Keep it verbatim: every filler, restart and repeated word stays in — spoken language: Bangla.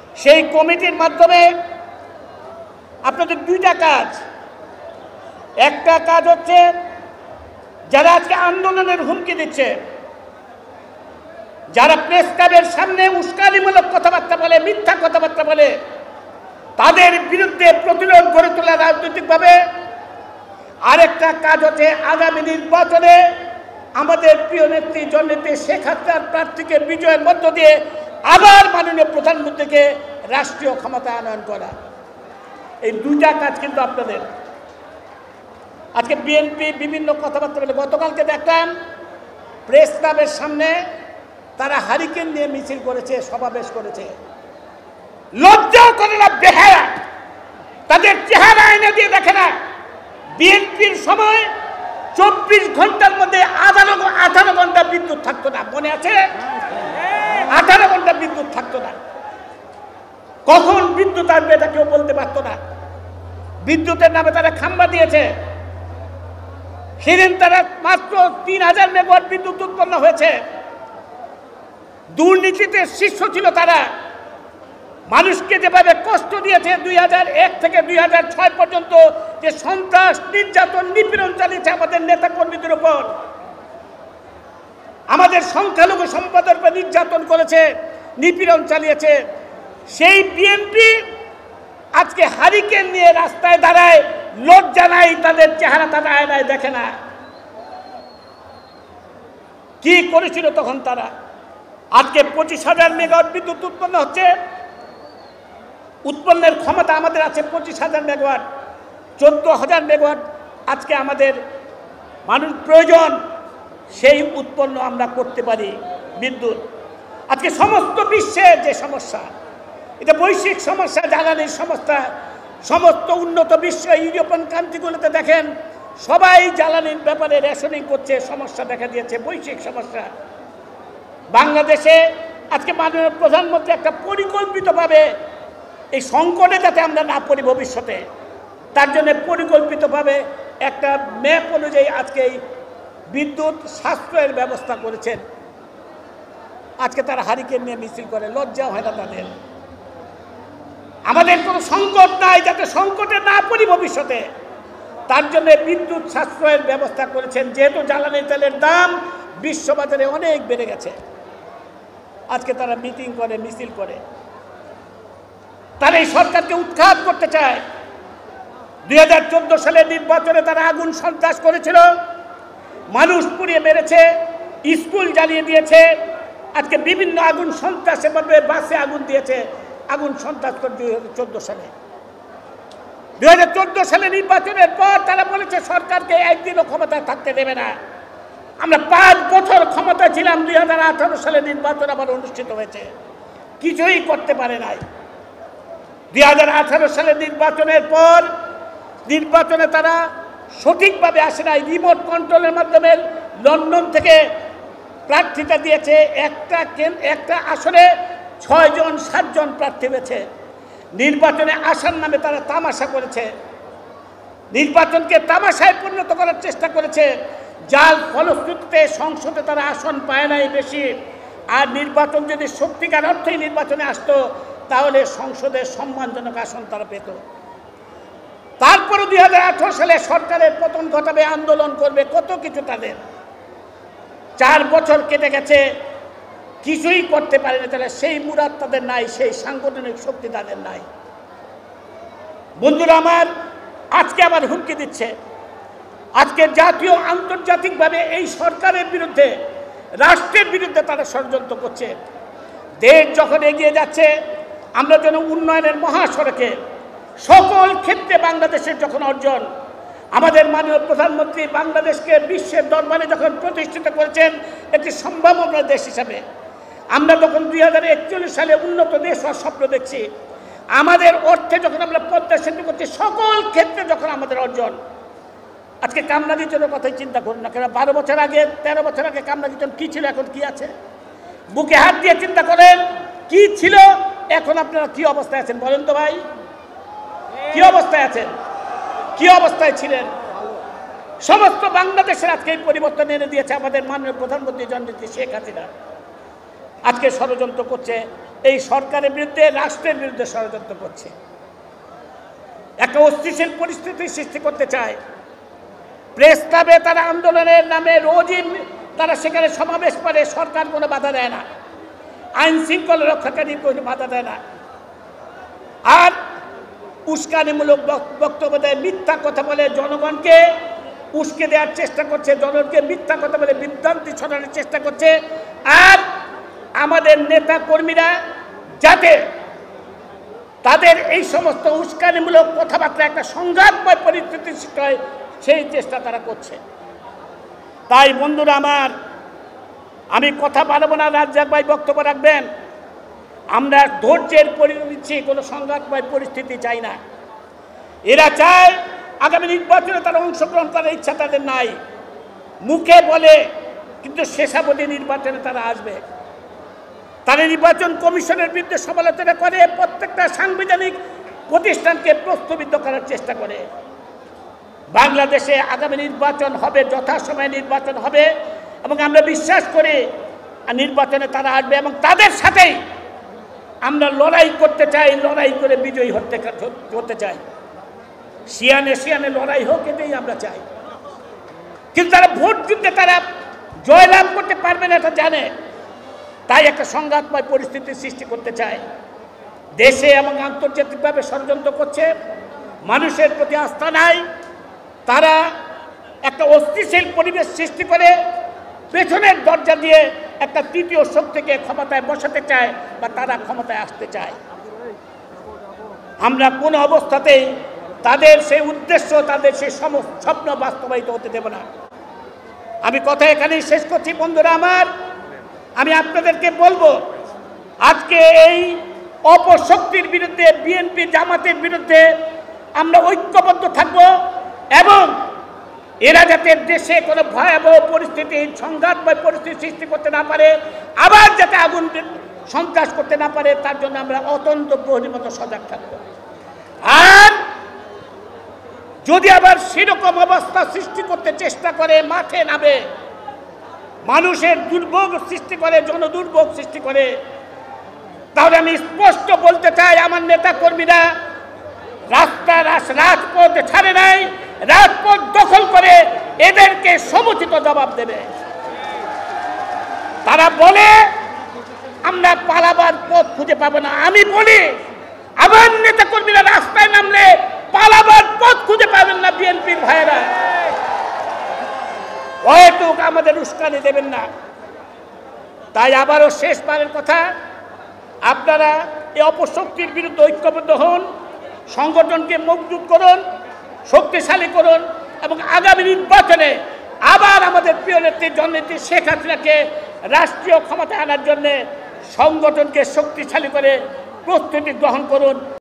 সেই কমিটির মাধ্যমে আপনাদের দুইটা কাজ। একটা কাজ হচ্ছে যারা আজকে আন্দোলনের হুমকি দিচ্ছে, যারা প্রেস ক্লাবের সামনে উস্কানিমূলক কথাবার্তা বলে, মিথ্যা কথাবার্তা বলে, তাদের বিরুদ্ধে প্রতিরোধ গড়ে তোলা রাজনৈতিকভাবে। আরেকটা কাজ হচ্ছে আগামী নির্বাচনে আমাদের প্রিয় নেত্রী জননেত্রী শেখ হাসিনার প্রার্থীকে বিজয়ের মধ্য দিয়ে আবার মাননীয় প্রধানমন্ত্রীকে রাষ্ট্রীয় ক্ষমতা আনয়ন করা। এই দুইটা কাজ কিন্তু আপনাদের। আজকে বিএনপি বিভিন্ন কথাবার্তা বলে, গতকালকে দেখলাম প্রেস ক্লাবের সামনে তারা হারিকেন নিয়ে মিছিল করেছে, সমাবেশ করেছে। লজ্জাও করে না, বেহায়া, তাদের চেহারা এনে দিয়ে দেখে না। বিএনপির সময় চব্বিশ ঘন্টার মধ্যে আঠারো আঠারো ঘন্টা বিদ্যুৎ থাকতো না, মনে আছে? আঠারো ঘন্টা বিদ্যুৎ থাকতো না। কখন বিদ্যুৎ আসবে এটা কেউ বলতে পারতো না। বিদ্যুতের নামে তারা খাম্বা দিয়েছে। সেদিন তারা মাত্র তিন হাজার মেগাওয়াট বিদ্যুৎ উৎপন্ন হয়েছে। দুর্নীতিতে শীর্ষ ছিল তারা। মানুষকে যেভাবে কষ্ট দিয়েছে, দুই হাজার এক থেকে দুই হাজার ছয় পর্যন্ত যে সন্ত্রাস, নির্যাতন, নিপীড়ন চালিয়েছে আমাদের নেতা কর্মীদের উপর, আমাদের সংখ্যালঘু সম্প্রদায়ের উপর নির্যাতন করেছে, নিপীড়ন চালিয়েছে। সেই বিএনপি আজকে হারিকেন নিয়ে রাস্তায় দাঁড়ায়, লজ্জা নাই, তাদের চেহারা তারা আয়নায় দেখে না। কি করেছিল তখন তারা? আজকে পঁচিশ হাজার মেগাওয়াট বিদ্যুৎ উৎপন্ন হচ্ছে। উৎপন্নের ক্ষমতা আমাদের আছে পঁচিশ হাজার মেগাওয়াট। চোদ্দ হাজার মেগাওয়াট আজকে আমাদের মানুষ প্রয়োজন, সেই উৎপন্ন আমরা করতে পারি বিদ্যুৎ। আজকে সমস্ত বিশ্বের যে সমস্যা, এটা বৈশ্বিক সমস্যা, জ্বালানির সমস্যা, সমস্ত উন্নত বিশ্ব ইউরোপিয়ান কান্ট্রিগুলোতে দেখেন সবাই জ্বালানির ব্যাপারে রেশনিং করছে, সমস্যা দেখা দিয়েছে, বৈশ্বিক সমস্যা। বাংলাদেশে আজকে মাননীয় প্রধানমন্ত্রী একটা পরিকল্পিতভাবে এই সংকটে যাতে আমরা না পড়ি ভবিষ্যতে, তার জন্য পরিকল্পিতভাবে একটা ম্যাপ অনুযায়ী আজকে এই বিদ্যুৎ সাশ্রয়ের ব্যবস্থা করেছেন। আজকে তারা হারিকেন নিয়ে মিছিল করে, লজ্জা হয় না তাদের? আমাদের কোনো সংকট নাই, যাতে সংকটে না পড়ি ভবিষ্যতে, তার জন্য বিদ্যুৎ সাশ্রয়ের ব্যবস্থা করেছেন। যেহেতু জ্বালানি তেলের দাম বিশ্ববাজারে অনেক বেড়ে গেছে, আজকে তারা মিটিং করে, মিছিল করে, তারা এই সরকারকে উৎখাত করতে চায়। দুই হাজার চোদ্দ সালের নির্বাচনে তারা আগুন সন্ত্রাস করেছিল, মানুষ পুড়িয়ে মেরেছে, স্কুল জ্বালিয়ে দিয়েছে। আজকে বিভিন্ন আগুন সন্ত্রাসের মধ্যে বাসে আগুন দিয়েছে, আগুন সন্ত্রাস করে দুই হাজার চোদ্দ সালে। দুই হাজার চোদ্দ সালে নির্বাচনের পর তারা বলেছে সরকারকে একদিনও ক্ষমতায় থাকতে দেবে না। আমরা পাঁচ বছর ক্ষমতা ছিলাম, দুই হাজার আঠারো সালে নির্বাচন আবার অনুষ্ঠিত হয়েছে, কিছুই করতে পারে নাই। দুই হাজার আঠারো সালের নির্বাচনের পর নির্বাচনে তারা সঠিকভাবে আসে নাই, রিমোট কন্ট্রোলের মাধ্যমে লন্ডন থেকে প্রার্থীটা দিয়েছে। একটা একটা আসনে ছয়জন সাতজন প্রার্থী হয়েছে। নির্বাচনে আসার নামে তারা তামাশা করেছে, নির্বাচনকে তামাশায় পরিণত করার চেষ্টা করেছে, যার ফলশ্রুতিতে সংসদে তারা আসন পায় নাই বেশি। আর নির্বাচন যদি সত্যিকার অর্থেই নির্বাচনে আসতো, তাহলে সংসদের সম্মানজনক আসন তারা পেত। তারপরে দুই হাজার আঠারো সালে সরকারের পতন ঘটাবে, আন্দোলন করবে, কত কিছু তাদের। চার বছর কেটে গেছে, কিছুই করতে পারেনি তারা। সেই মুরাদ তাদের নাই, সেই সাংগঠনিক শক্তি তাদের নাই। বন্ধুরা আমার, আজকে আবার হুমকি দিচ্ছে। আজকে জাতীয় আন্তর্জাতিকভাবে এই সরকারের বিরুদ্ধে, রাষ্ট্রের বিরুদ্ধে তারা ষড়যন্ত্র করছে। দেশ যখন এগিয়ে যাচ্ছে, আমরা যেন উন্নয়নের মহাসড়কে সকল ক্ষেত্রে বাংলাদেশের যখন অর্জন, আমাদের মাননীয় প্রধানমন্ত্রী বাংলাদেশকে বিশ্বের দরবারে যখন প্রতিষ্ঠিত করেছেন একটি সম্ভাবনা দেশ হিসাবে, আমরা যখন দুই হাজার একচল্লিশ সালে উন্নত দেশ হওয়ার স্বপ্ন দেখছি, আমাদের অর্থে যখন আমরা পদ্মা সেতু করছি, সকল ক্ষেত্রে যখন আমাদের অর্জন। আজকে কামরাঙ্গীরচরের কথাই চিন্তা করুন না, কেন বারো বছর আগে তেরো বছর আগে কামরাঙ্গীরচর কী ছিল, এখন কি আছে? বুকে হাত দিয়ে চিন্তা করেন কি ছিল, এখন আপনারা কি অবস্থায় আছেন বলেন তো ভাই? কি অবস্থায় আছেন, কি অবস্থায় ছিলেন? সমস্ত বাংলাদেশের আজকে এই পরিবর্তন এনে দিয়েছে আমাদের মাননীয় প্রধানমন্ত্রী জননেত্রী শেখ হাসিনা। আজকে ষড়যন্ত্র করছে, এই সরকারের বিরুদ্ধে, রাষ্ট্রের বিরুদ্ধে ষড়যন্ত্র করছে, একটা অস্থিতিশীল পরিস্থিতি সৃষ্টি করতে চায়। প্রেস ক্লাবে তারা আন্দোলনের নামে রোজই তারা সেখানে সমাবেশ করে, সরকার কোনো বাধা দেয় না, আইন শৃঙ্খলা রক্ষাকারী কোনো বাধা দেয় না। আর উস্কানিমূলক বক্তব্য দেয়, মিথ্যা কথা বলে, জনগণকে উস্কে দেওয়ার চেষ্টা করছে, জনগণকে মিথ্যা কথা বলে বিভ্রান্তি ছড়ানোর চেষ্টা করছে। আর আমাদের নেতা কর্মীরা যাতে তাদের এই সমস্ত উস্কানিমূলক কথাবার্তা একটা সংঘাতময় পরিস্থিতি সৃষ্টি হয়, সেই চেষ্টা তারা করছে। তাই বন্ধুরা আমার, আমি কথা বাড়াবো না, রাজ্জাক ভাই বক্তব্য রাখবেন। আমরা ধৈর্যের পরিণতি দিচ্ছি, কোনো সংঘাতময় পরিস্থিতি চাই না। এরা চায় আগামী নির্বাচনে তারা অংশগ্রহণ করার ইচ্ছা তাদের নাই, মুখে বলে, কিন্তু শেষাবধি নির্বাচনে তারা আসবে। তারা নির্বাচন কমিশনের বিরুদ্ধে সমালোচনা করে, প্রত্যেকটা সাংবিধানিক প্রতিষ্ঠানকে প্রশ্নবিদ্ধ করার চেষ্টা করে। বাংলাদেশে আগামী নির্বাচন হবে, যথাসময়ে নির্বাচন হবে, এবং আমরা বিশ্বাস করি নির্বাচনে তারা আসবে, এবং তাদের সাথেই আমরা লড়াই করতে চাই, লড়াই করে বিজয়ী হতে হতে চাই। শিয়ানে শিয়ানে লড়াই হোক, এটাই আমরা চাই। কিন্তু তারা ভোট যুদ্ধে তারা জয়লাভ করতে পারবে না, এটা জানে। তাই একটা সংঘাতময় পরিস্থিতি সৃষ্টি করতে চায়, দেশে এবং আন্তর্জাতিকভাবে ষড়যন্ত্র করছে, মানুষের প্রতি আস্থা নাই। তারা একটা অস্থিতিশীল পরিবেশ সৃষ্টি করে পেছনের দরজা দিয়ে একটা তৃতীয় শক্তিকে ক্ষমতায় বসাতে চায়, বা তারা ক্ষমতায় আসতে চায়। আমরা কোনো অবস্থাতেই তাদের সেই উদ্দেশ্য, তাদের সেই স্বপ্ন বাস্তবায়িত হতে দেব না। আমি কথা এখানেই শেষ করছি। বন্ধুরা আমার, আমি আপনাদেরকে বলবো, আজকে এই অপশক্তির বিরুদ্ধে, বিএনপি জামাতের বিরুদ্ধে আমরা ঐক্যবদ্ধ থাকব, এবং এরা যাতে দেশে কোনো ভয়াবহ পরিস্থিতি, সংঘাতময় পরিস্থিতি সৃষ্টি করতে না পারে, আবার যাতে আগুন সন্ত্রাস করতে না পারে, তার জন্য আমরা অত্যন্ত প্রহরীর মতো সজাগ থাকব। আর যদি আবার সেরকম অবস্থা সৃষ্টি করতে চেষ্টা করে, মাঠে নামে, মানুষের দুর্ভোগ সৃষ্টি করে, জনদুর্ভোগ সৃষ্টি করে, তাহলে আমি স্পষ্ট বলতে চাই, আমার নেতা কর্মীরা রাস্তা রাজপথ ছাড়ে নাই, রাজপথ দখল করে এদেরকে সমুচিত জবাব দেবে। তারা বলে আমরা পালাবার পথ খুঁজে পাবো না, আমি বলি আমার নেতা কর্মীরা রাস্তায় নামলে পালাবার পথ খুঁজে পাবেন না। বিএনপির ভাইয়েরা হয়তো আমাদের উস্কানি দেবেন না। তাই আবারও শেষবারের কথা, আপনারা এই অপশক্তির বিরুদ্ধে ঐক্যবদ্ধ হন, সংগঠনকে মজবুত করুন, শক্তিশালী করুন, এবং আগামী নির্বাচনে আবার আমাদের প্রিয় নেত্রী জননেত্রী শেখ হাসিনাকে রাষ্ট্রীয় ক্ষমতায় আনার জন্য সংগঠনকে শক্তিশালী করে প্রস্তুতি গ্রহণ করুন।